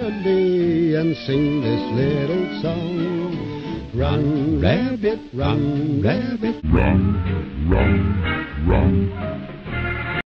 melody and sing this little song. Run, rabbit, run, rabbit, Run, run.